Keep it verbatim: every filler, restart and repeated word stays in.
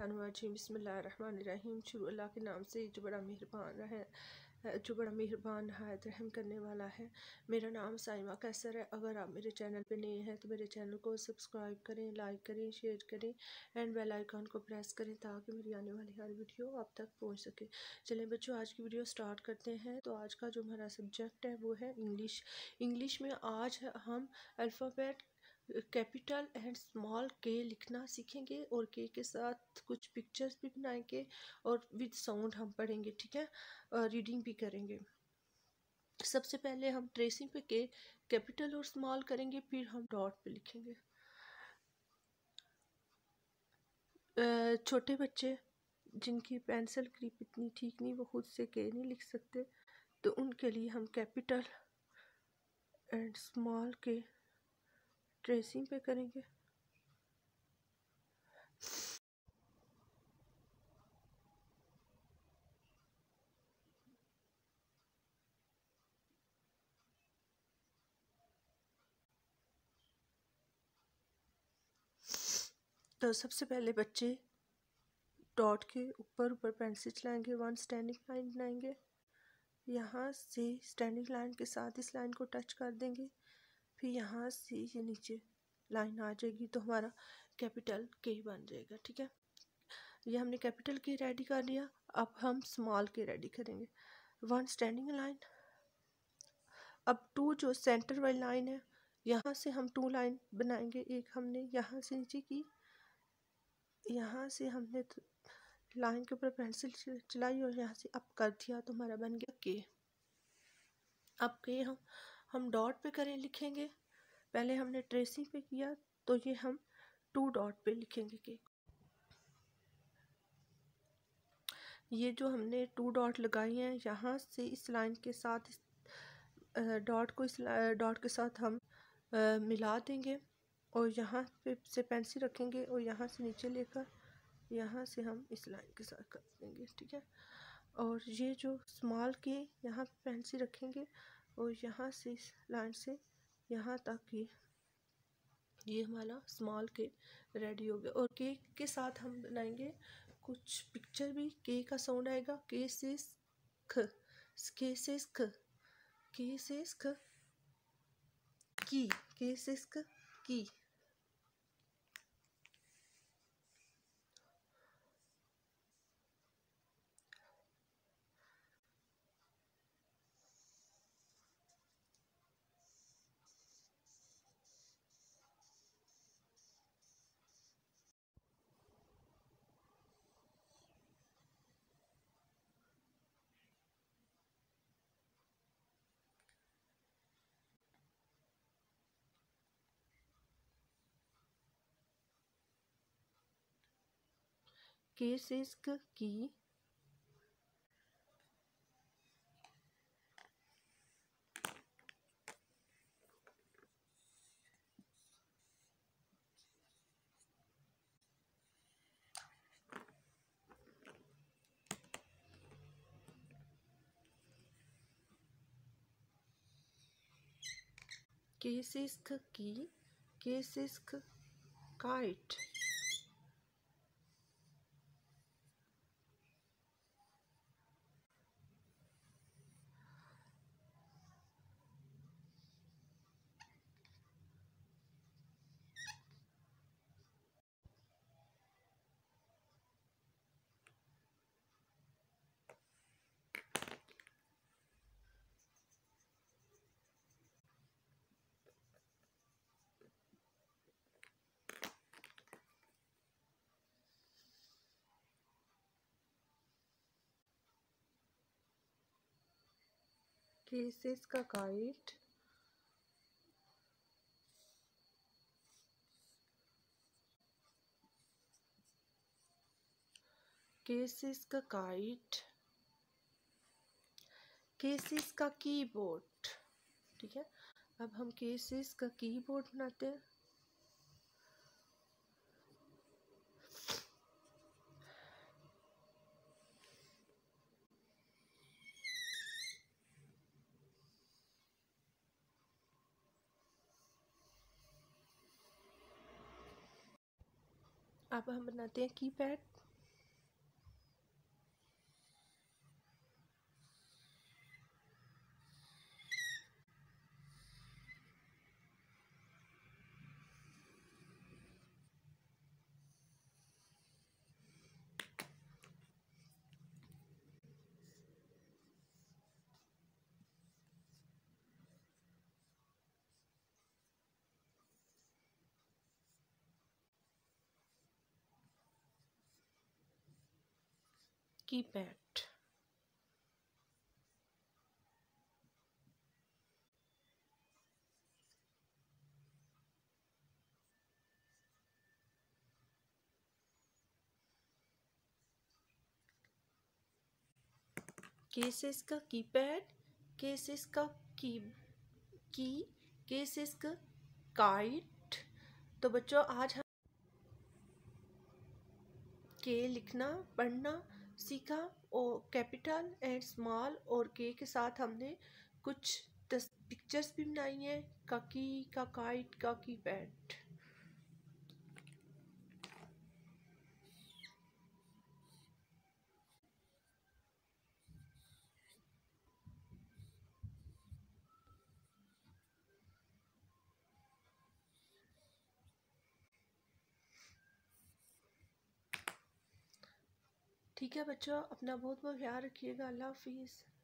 शैतानिर्रजीम बिस्मिल्लाहिर्रहमानिर्रहीम। शुरू अल्लाह के नाम से जो बड़ा मेहरबान है, जो बड़ा मेहरबान है, रहम करने वाला है। मेरा नाम साइमा कैसर है। अगर आप मेरे चैनल पे नए हैं तो मेरे चैनल को सब्सक्राइब करें, लाइक करें, शेयर करें एंड बेल आइकन को प्रेस करें ताकि मेरी आने वाली हर वीडियो आप तक पहुंच सके। चलें बच्चों, आज की वीडियो स्टार्ट करते हैं। तो आज का जो हमारा सब्जेक्ट है वो है इंग्लिश। इंग्लिश में आज हम अल्फ़ाबेट कैपिटल एंड स्मॉल के लिखना सीखेंगे और के के साथ कुछ पिक्चर्स भी बनाएंगे और विद साउंड हम पढ़ेंगे, ठीक है। रीडिंग भी करेंगे। सबसे पहले हम ट्रेसिंग पे के कैपिटल और स्मॉल करेंगे, फिर हम डॉट पे लिखेंगे। छोटे बच्चे जिनकी पेंसिल ग्रिप इतनी ठीक नहीं, वो खुद से के नहीं लिख सकते, तो उनके लिए हम कैपिटल एंड स्मॉल के ट्रेसिंग पे करेंगे। तो सबसे पहले बच्चे डॉट के ऊपर ऊपर पेंसिल चलाएंगे, वन स्टैंडिंग लाइन बनाएंगे। यहाँ से स्टैंडिंग लाइन के साथ इस लाइन को टच कर देंगे, फिर यहाँ से ये नीचे लाइन आ जाएगी तो हमारा कैपिटल के बन जाएगा, ठीक है। ये हमने कैपिटल के रेडी कर लिया। अब हम स्मॉल के रेडी करेंगे। वन स्टैंडिंग लाइन, अब टू जो सेंटर वाली लाइन है, यहाँ से हम टू लाइन बनाएंगे। एक हमने यहाँ से नीचे की, यहाँ से हमने लाइन के ऊपर पेंसिल चलाई और यहाँ से अप कर दिया तो हमारा बन गया के। अब के हम हम डॉट पे करें लिखेंगे। पहले हमने ट्रेसिंग पे किया तो ये हम टू डॉट पे लिखेंगे के। ये जो हमने टू डॉट लगाई हैं, यहाँ से इस लाइन के साथ इस डॉट को इस डॉट के साथ हम आ, मिला देंगे और यहाँ पे से पेंसिल रखेंगे और यहाँ से नीचे लेकर यहाँ से हम इस लाइन के साथ कर देंगे, ठीक है। और ये जो स्मॉल के यहाँ पेंसिल रखेंगे और यहाँ से इस लाइन से यहाँ तक की, ये हमारा स्मॉल के रेडी हो गया। और के के साथ हम बनाएंगे कुछ पिक्चर भी। के का साउंड आएगा के से ख, के से ख, के से ख, की, के से ख, की। के से ख, की। के से ख, की। के से ख, काइट। के से का काइट। के से का काइट। के से का कीबोर्ड, ठीक है। अब हम के से का कीबोर्ड बनाते हैं। अब हम बनाते हैं कीपैड। कीपैड। केसेस का कीपैड, केसेस का की की केसेस का काइट। तो बच्चों आज हम के लिखना पढ़ना सीखा और कैपिटल एंड स्मॉल और के के साथ हमने कुछ पिक्चर्स भी बनाई हैं, का की, का काइट, का कीपैड। ठीक है बच्चों, अपना बहुत बहुत ख्याल रखिएगा। अल्लाह हाफिज़।